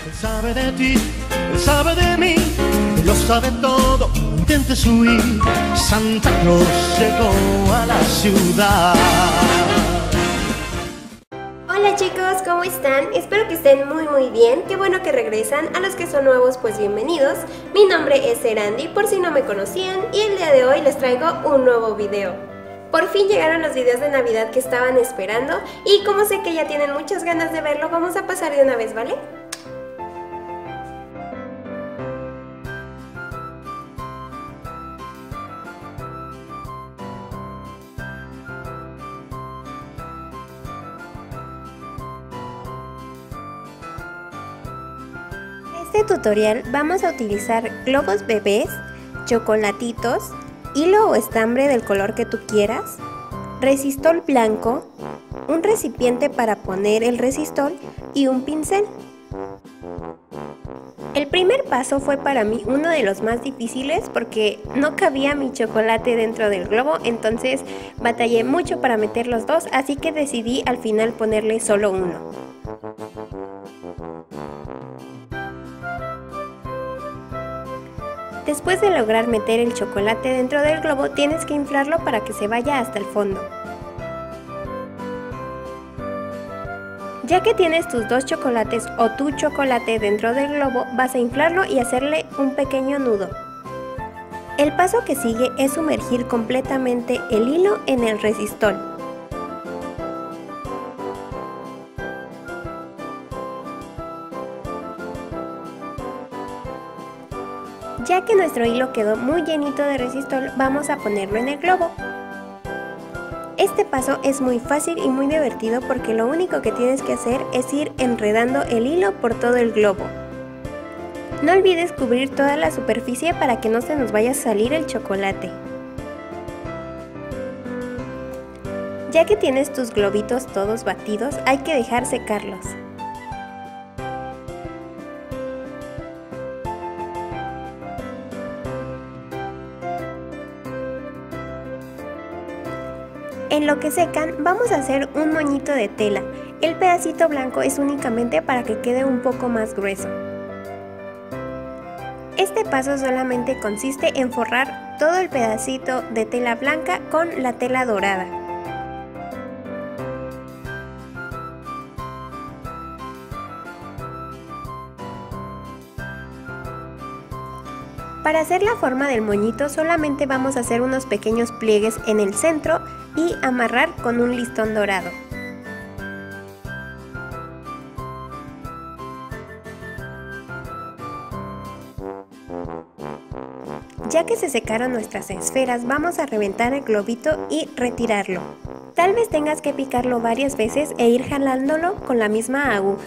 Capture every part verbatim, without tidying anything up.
Él sabe de ti, él sabe de mí, él lo sabe todo, no intentes huir. Santa Claus llegó a la ciudad. Hola chicos, ¿cómo están? Espero que estén muy muy bien, qué bueno que regresan. A los que son nuevos, pues bienvenidos. Mi nombre es Erandi, por si no me conocían, y el día de hoy les traigo un nuevo video. Por fin llegaron los videos de Navidad que estaban esperando, y como sé que ya tienen muchas ganas de verlo, vamos a pasar de una vez, ¿vale? En este tutorial vamos a utilizar globos bebés, chocolatitos, hilo o estambre del color que tú quieras, resistol blanco, un recipiente para poner el resistol y un pincel. El primer paso fue para mí uno de los más difíciles porque no cabía mi chocolate dentro del globo, entonces batallé mucho para meter los dos, así que decidí al final ponerle solo uno. Después de lograr meter el chocolate dentro del globo, tienes que inflarlo para que se vaya hasta el fondo. Ya que tienes tus dos chocolates o tu chocolate dentro del globo, vas a inflarlo y hacerle un pequeño nudo. El paso que sigue es sumergir completamente el hilo en el resistol. Ya que nuestro hilo quedó muy llenito de resistol, vamos a ponerlo en el globo. Este paso es muy fácil y muy divertido porque lo único que tienes que hacer es ir enredando el hilo por todo el globo. No olvides cubrir toda la superficie para que no se nos vaya a salir el chocolate. Ya que tienes tus globitos todos batidos, hay que dejar secarlos. En lo que secan, vamos a hacer un moñito de tela. El pedacito blanco es únicamente para que quede un poco más grueso. Este paso solamente consiste en forrar todo el pedacito de tela blanca con la tela dorada. Para hacer la forma del moñito solamente vamos a hacer unos pequeños pliegues en el centro y amarrar con un listón dorado. Ya que se secaron nuestras esferas, vamos a reventar el globito y retirarlo. Tal vez tengas que picarlo varias veces e ir jalándolo con la misma aguja.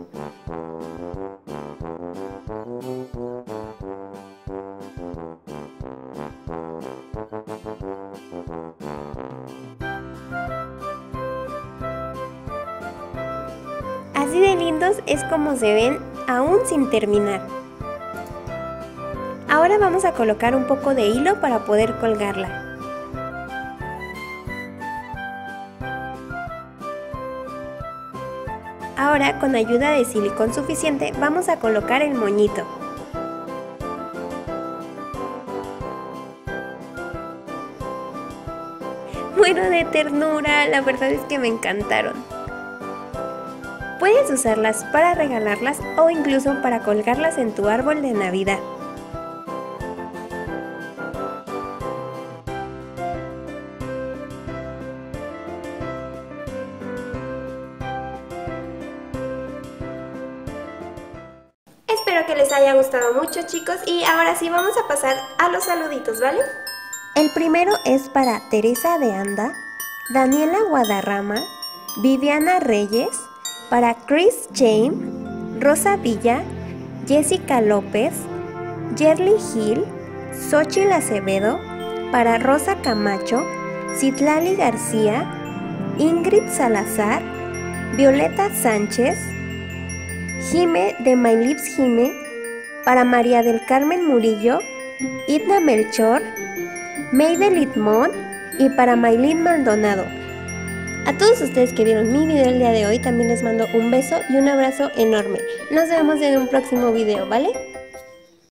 Así de lindos es como se ven aún sin terminar. Ahora vamos a colocar un poco de hilo para poder colgarla. Ahora, con ayuda de silicón suficiente, vamos a colocar el moñito. Muero de ternura, la verdad es que me encantaron. Puedes usarlas para regalarlas o incluso para colgarlas en tu árbol de Navidad. Espero que les haya gustado mucho, chicos, y ahora sí vamos a pasar a los saluditos, ¿vale? El primero es para Teresa de Anda, Daniela Guadarrama, Viviana Reyes, para Chris James, Rosa Villa, Jessica López, Yerly Gil, Xochitl Acevedo, para Rosa Camacho, Citlali García, Ingrid Salazar, Violeta Sánchez, Jime de My Lips Jime, para María del Carmen Murillo, Idna Melchor, Meide Litmón y para Maylin Maldonado. A todos ustedes que vieron mi video el día de hoy también les mando un beso y un abrazo enorme. Nos vemos en un próximo video, ¿vale?